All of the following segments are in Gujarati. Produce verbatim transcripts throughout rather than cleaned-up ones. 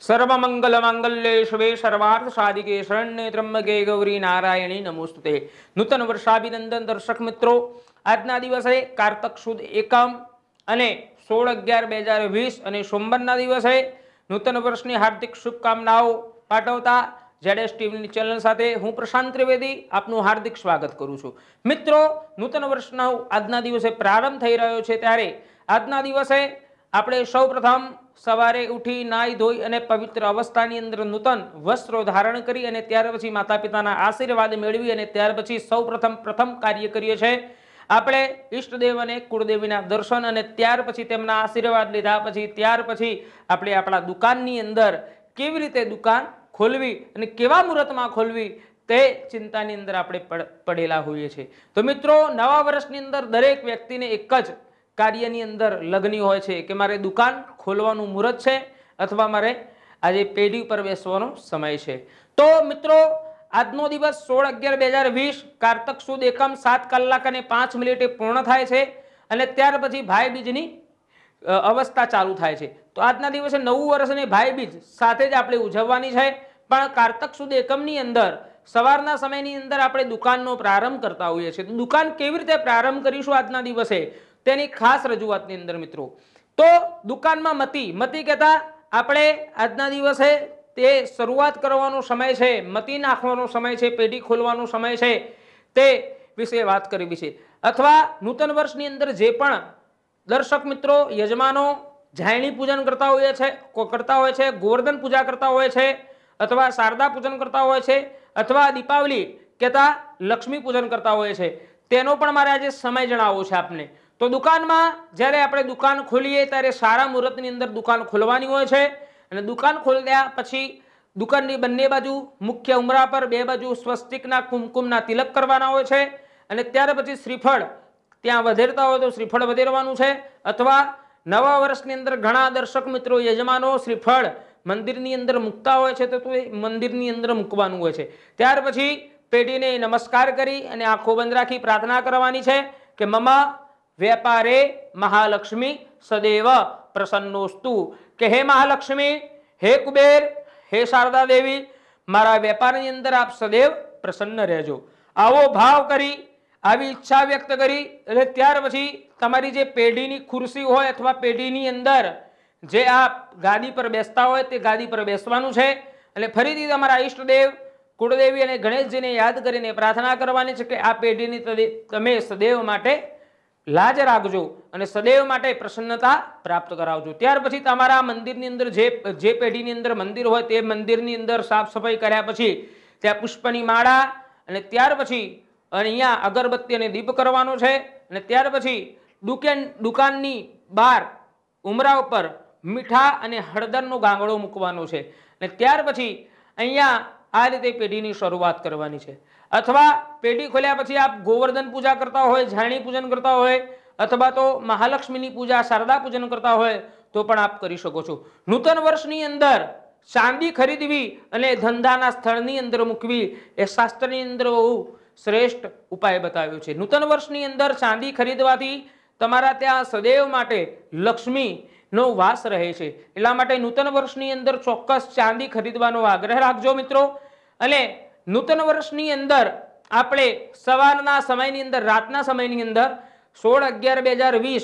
सर्वमंगल मांगल्ये शिवे सर्वार्थ साधिके शरण्ये त्र्यंबके गौरी नारायणी नमोस्तुते। नूतन वर्षाभिनंदन दर्शक मित्रों, આજના દિવસે કારતક સુદ એકમ અને સોળ અગિયાર બે હજાર વીસ અને સોમવારના દિવસે નૂતન વર્ષની હાર્દિક શુભકામનાઓ પાઠવતા જેડેસ ટીવીની ચેનલ સાથે હું પ્રશાંત ત્રિવેદી આપનું હાર્દિક સ્વાગત કરું છું। મિત્રો, નૂતન વર્ષનો આજના દિવસે પ્રારંભ થઈ રહ્યો છે ત્યારે આજના દિવસે આપણે સૌપ્રથમ સવારે ઉઠી નાઈ ધોઈ અને પવિત્ર અવસ્થાની અંદર નૂતન વસ્ત્રો ધારણ કરી અને ત્યાર પછી માતા પિતાના આશીર્વાદ મેળવી અને ત્યાર પછી સૌપ્રથમ પ્રથમ કાર્ય કરીએ છીએ આપણે ઈષ્ટદેવ અને કુળદેવીના દર્શન અને ત્યાર પછી તેમના આશીર્વાદ લીધા પછી ત્યાર પછી આપણે આપણા દુકાનની અંદર કેવી રીતે દુકાન ખોલવી અને કેવા મુહૂર્તમાં ખોલવી તે ચિંતાની અંદર આપણે પડેલા હોઈએ છીએ। તો મિત્રો, નવા વર્ષની અંદર દરેક વ્યક્તિને એક જ કાર્યની અંદર લગ્ની હોય છે કે મારે દુકાન ખોલવાનું મુહૂર્ત છે અથવા મારે આજે પેઢી પર બેસવાનો સમય છે। તો મિત્રો, આજનો દિવસ સોળ અગિયાર બે હજાર વીસ કારતક સુદ એકમ સાત કલાક અને પાંચ મિનિટે પૂર્ણ થાય છે અને ત્યાર પછી ભાઈ બીજની અવસ્થા ચાલુ થાય છે। તો આજના દિવસે નવું વર્ષ અને ભાઈ બીજ સાથે જ આપણે ઉજવવાની છે, પણ કારતક સુદ એકમની અંદર સવારના સમયની અંદર આપણે દુકાનનો પ્રારંભ કરતા હોઈએ છીએ। તો દુકાન કેવી રીતે પ્રારંભ કરીશું આજના દિવસે તેની ખાસ રજૂઆતની અંદર મિત્રો, તો દુકાનમાં મતી મતી કહેતા આપણે આજના દિવસે તે શરૂઆત કરવાનો સમય છે, મતી નાખવાનો સમય છે, પેઢી ખોલવાનો સમય છે તે વિશે વાત કરવી છે। અથવા નૂતન વર્ષની અંદર જે પણ દર્શક મિત્રો યજમાનો જાયણી પૂજન કરતા હોય છે કરતા હોય છે ગોવર્ધન પૂજા કરતા હોય છે અથવા શારદા પૂજન કરતા હોય છે અથવા દીપાવલી કહેતા લક્ષ્મી પૂજન કરતા હોય છે, તેનો પણ મારે આજે સમય જણાવવો છે આપને। તો દુકાનમાં જ્યારે આપણે દુકાન ખોલીએ ત્યારે સારા મુહૂર્તની અંદર દુકાન ખોલવાની હોય છે અને દુકાન ખોલ્યા પછી દુકાનની બંને બાજુ મુખ્ય ઉમરા પર બે બાજુ સ્વસ્તિકના કુમકુમના તિલક કરવાના હોય છે અને ત્યાર પછી શ્રીફળ ત્યાં વધેરતા હોય તો શ્રીફળ વધેરવાનું છે અથવા નવા વર્ષની અંદર ઘણા દર્શક મિત્રો યજમાનો શ્રીફળ મંદિરની અંદર મૂકતા હોય છે તો એ મંદિરની અંદર મૂકવાનું હોય છે। ત્યાર પછી પેઢીને નમસ્કાર કરી અને આંખો બંધ રાખી પ્રાર્થના કરવાની છે કે મમા व्यापारे महालक्ष्मी सदैव प्रसन्नोस्तु, के हे महालक्ष्मी, हे कुबेर, हे शारदा देवी, मारा व्यापाરની અંદર આપ સदैव પ્રસન્ન રહેજો। આવો ભાવ કરી આવી ઈચ્છા વ્યક્ત કરી એટલે ત્યાર પછી તમારી જે પેઢીની ખુરશી હોય અથવા પેઢીની અંદર જે આપ ગાદી પર બેસતા હોય તે ગાદી પર બેસવાનું છે અને ફરીથી તમારા ઈષ્ટદેવ કુળદેવી અને ગણેશજીને યાદ કરીને પ્રાર્થના કરવાની છે કે આ પેઢીની તમે સदैव માટે લાજ રાખજો અને સदैव માટે પ્રસન્નતા પ્રાપ્ત કરાવજો। ત્યાર પછી તમારા મંદિરની અંદર જે જે પેઢીની અંદર મંદિર હોય તે મંદિરની અંદર સાફ સફાઈ કર્યા પછી ત્યાં પુષ્પની માળા અને ત્યાર પછી અહીંયા અગરબત્તી અને દીપ કરવાનો છે અને ત્યાર પછી દુકાન દુકાનની બહાર ઉમરા ઉપર મીઠા અને હળદરનો ગાંગડો મૂકવાનો છે અને ત્યાર પછી અહીંયા આ રીતે પેઢીની શરૂઆત કરવાની છે। અથવા પેઢી ખોલ્યા પછી આપ ગોવર્ધન પૂજા કરતા હોય, જાયણી પૂજન કરતા હોય અથવા તો મહાલક્ષ્મીની પૂજા શારદા પૂજન કરતા હોય તો પણ આપ કરી શકો છો। નૂતન વર્ષની અંદર ચાંદી ખરીદવી અને ધંધાના સ્થળની અંદર મૂકવી એ શાસ્ત્રની અંદર બહુ શ્રેષ્ઠ ઉપાય બતાવ્યો છે। નૂતન વર્ષની અંદર ચાંદી ખરીદવાથી તમારા ત્યાં સदैव માટે લક્ષ્મીનો વાસ રહે છે, એટલા માટે નૂતન વર્ષની અંદર ચોક્કસ ચાંદી ખરીદવાનો આગ્રહ રાખજો મિત્રો। અને નૂતન વર્ષની અંદર આપણે સવારના સમયની અંદર રાતના સમયની અંદર સોળ અગિયાર બે હજાર વીસ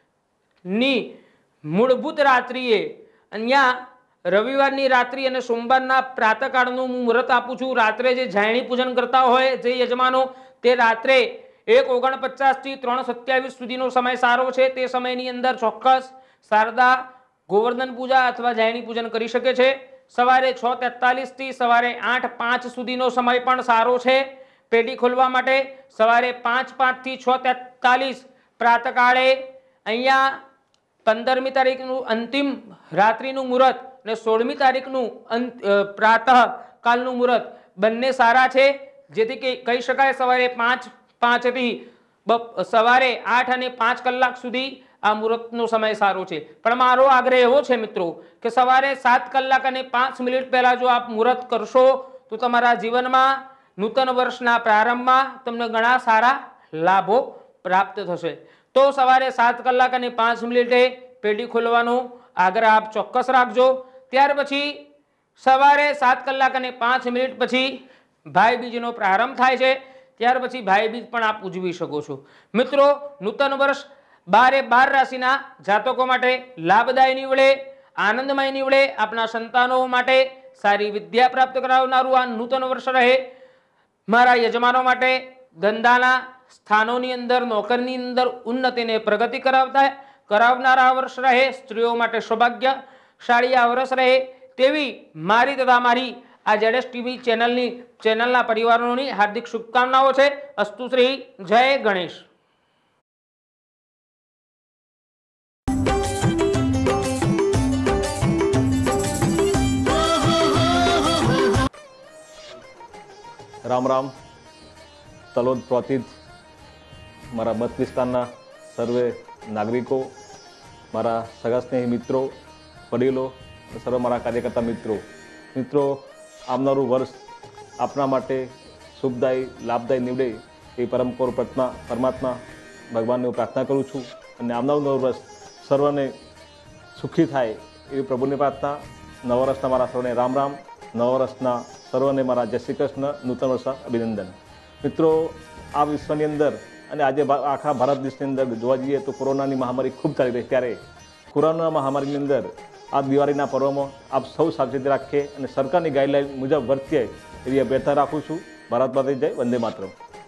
ની મૂળભૂત રાત્રિએ અહીંયા રવિવારની રાત્રિ અને સોમવારના પ્રાતકાળનું હું મુહૂર્ત આપું છું। રાત્રે જે જાયણી પૂજન કરતા હોય જે યજમાનો તે રાત્રે એક ઓગણપચાસ થી ત્રણ સત્યાવીસ સુધીનો સમય સારો છે। તે સમયની અંદર ચોક્કસ શારદા ગોવર્ધન પૂજા અથવા જાયણી પૂજન કરી શકે છે। સવારે છ તેતાલીસ થી સવારે આઠ પાંચ સુધીનો સમય પણ સારો છે પેઢી ખોલવા માટે। સવારે પાંચ પાંચ થી છ તેતાલીસ પ્રાતકાળે અહીંયા પંદરમી તારીખનું અંતિમ રાત્રિનું મુહૂર્ત અને સોળમી તારીખનું પ્રાતઃ કાલનું મુહૂર્ત બંને સારા છે, જેથી કે કહી શકાય સવારે પાંચ પાંચ થી સવારે આઠ અને પાંચ કલાક સુધી આ મુહૂર્તનો સમય સારો છે। પણ મારો આગ્રહ એવો છે મિત્રો કે સવારે સાત કલાક અને પાંચ મિનિટ પહેલા જો આપ મુહૂર્ત કરશો તો તમારા જીવનમાં નૂતન વર્ષના પ્રારંભમાં તમને ઘણા સારા લાભો પ્રાપ્ત થશે। તો સવારે સાત કલાક અને પાંચ મિનિટે પેઢી ખોલવાનો આગ્રહ આપ ચોક્કસ રાખજો। ત્યાર પછી સવારે સાત કલાક અને પાંચ મિનિટ પછી ભાઈ બીજનો પ્રારંભ થાય છે। ત્યાર પછી ભાઈ બીજ પણ આપ ઉજવી શકો છો। મિત્રો, નૂતન વર્ષ બારે બાર રાશિના જાતકો માટે લાભદાયી નીવડે, આનંદમય નીવડે। આપના સંતાનો માટે સારી વિદ્યા પ્રાપ્ત કરાવનારું આ નૂતન વર્ષ રહે। મારા યજમાનો માટે ધંધાના સ્થાનોની અંદર, નોકરીની અંદર ઉન્નતિ ને પ્રગતિ કરાવતા કરાવનારા વર્ષ રહે। સ્ત્રીઓ માટે સૌભાગ્યશાળી આ વર્ષ રહે તેવી મારી તથા મારી આ જેડેસ ટીવી ચેનલની ચેનલના પરિવારોની હાર્દિક શુભકામનાઓ છે। અસ્તુ શ્રી જય ગણેશ। राम राम। तलोद प्रोतित मारा मत विस्ताરના સર્વે નાગરિકો, મારા સગા સ્નેહી મિત્રો, વડીલો, સર્વ મારા કાર્યકર્તા મિત્રો મિત્રો આવનારું વર્ષ આપણા માટે શુભદાયી, લાભદાયી નીવડે એ પરમ કૌર પ્રાર્થના પરમાત્મા ભગવાનને હું પ્રાર્થના કરું છું અને આવનારું વર્ષ સર્વને સુખી થાય એવી પ્રભુની પ્રાર્થના। નવા વર્ષના મારા સર્વને રામ રામ। નવા વર્ષના સર્વને મારા જય શ્રી કૃષ્ણ, નૂતન વર્ષ અભિનંદન। મિત્રો, આ વિશ્વની અંદર અને આજે આખા ભારત દેશની અંદર જોવા જઈએ તો કોરોનાની મહામારી ખૂબ ચાલી રહી, ત્યારે કોરોના મહામારીની અંદર આ દિવાળીના પર્વમાં આપ સૌ સાવચેતી રાખીએ અને સરકારની ગાઈડલાઈન મુજબ વર્તીએ એવી અભ્યર્થના રાખું છું। ભારત માતા જય, વંદે માતરમ।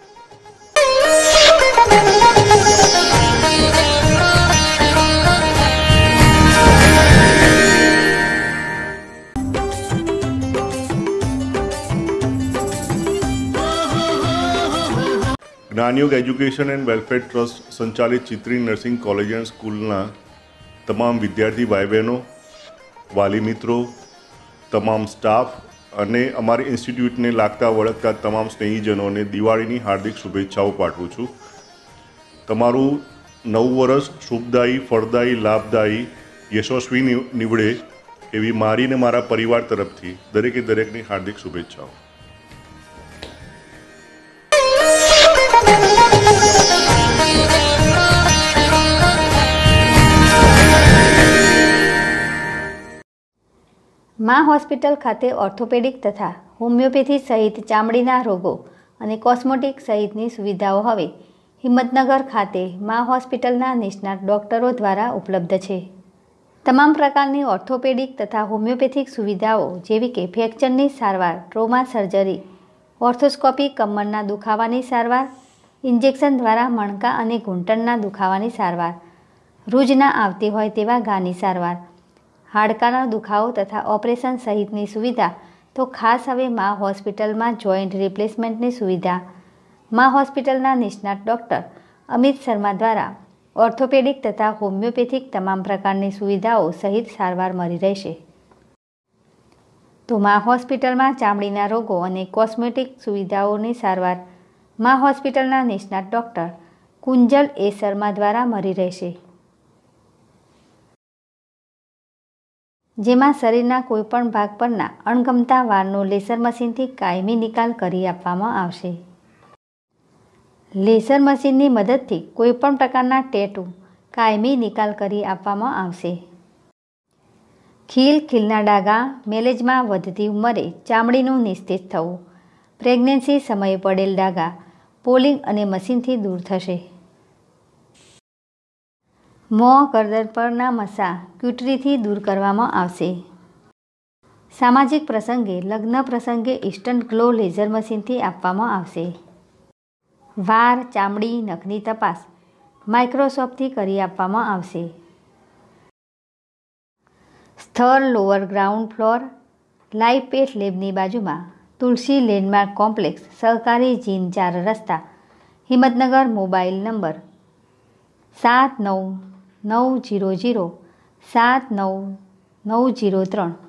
Gyanyog education and welfare trust સંચાલિત ચિત્રી નર્સિંગ કોલેજ એન્ડ સ્કૂલના તમામ વિદ્યાર્થી ભાઈ બહેનો, વાલી મિત્રો, તમામ સ્ટાફ અને અમારી ઇન્સ્ટિટ્યૂટને લાગતા વળગતા તમામ સ્નેહીજનોને દિવાળીની હાર્દિક શુભેચ્છાઓ પાઠવું છું। તમારું નવું વર્ષ શુભદાયી, ફળદાયી, લાભદાયી, યશસ્વી નીવડે એવી મારી અને મારા પરિવાર તરફથી દરેકે દરેકની હાર્દિક શુભેચ્છાઓ। માં હોસ્પિટલ ખાતે ઓર્થોપેડિક તથા હોમિયોપેથી સહિત ચામડીના રોગો અને કોસ્મેટિક સહિતની સુવિધાઓ હવે હિંમતનગર ખાતે માં હોસ્પિટલના નિષ્ણાત ડોક્ટરો દ્વારા ઉપલબ્ધ છે। તમામ પ્રકારની ઓર્થોપેડિક તથા હોમિયોપેથિક સુવિધાઓ જેવી કે ફ્રેક્ચરની સારવાર, ટ્રોમા સર્જરી, ઓર્થોસ્કોપી, કમરના દુખાવાની સારવાર, ઇન્જેક્શન દ્વારા મણકા અને ઘૂંટણના દુખાવાની સારવાર, રૂજ ના આવતી હોય તેવા ઘાની સારવાર, હાડકાનો દુખાવો તથા ઓપરેશન સહિતની સુવિધા તો ખાસ હવે માં હોસ્પિટલમાં જોઈન્ટ રિપ્લેસમેન્ટની સુવિધા માં હોસ્પિટલના નિષ્ણાત ડૉક્ટર અમિત શર્મા દ્વારા ઓર્થોપેડિક તથા હોમિયોપેથિક તમામ પ્રકારની સુવિધાઓ સહિત સારવાર મળી રહેશે। તો માં હોસ્પિટલમાં ચામડીના રોગો અને કોસ્મેટિક સુવિધાઓની સારવાર માં હોસ્પિટલના નિષ્ણાત ડૉક્ટર કુંજલ એ શર્મા દ્વારા મળી રહેશે, જેમાં શરીરના કોઈપણ ભાગ પરના અણગમતા વાળનો લેસર મશીનથી કાયમી નિકાલ કરી આપવામાં આવશે। લેસર મશીનની મદદથી કોઈપણ પ્રકારના ટેટુ કાયમી નિકાલ કરી આપવામાં આવશે। ખીલ, ખીલના ડાઘા, મેલેજમાં વધતી ઉંમરે ચામડીનું નિસ્તેજ થવું, પ્રેગ્નન્સી સમયે પડેલ ડાઘા પોલિંગ અને મશીનથી દૂર થશે। મોં, ગરદન પરના મસા ક્યુટરીથી દૂર કરવામાં આવશે। સામાજિક પ્રસંગે, લગ્ન પ્રસંગે ઇન્સ્ટન્ટ ગ્લો લેઝર મશીનથી આપવામાં આવશે। વાળ, ચામડી, નખની તપાસ માઇક્રોસ્કોપથી કરી આપવામાં આવશે। સ્થળ lower ground floor, live path લેબની બાજુમાં તુલસી લેન્ડમાર્ક કોમ્પ્લેક્સ, સહકારી જીન ચાર રસ્તા, હિંમતનગર। મોબાઈલ નંબર સાત નવ નવ જીરો જીરો સાત નવ નવ જીરો ત્રણ।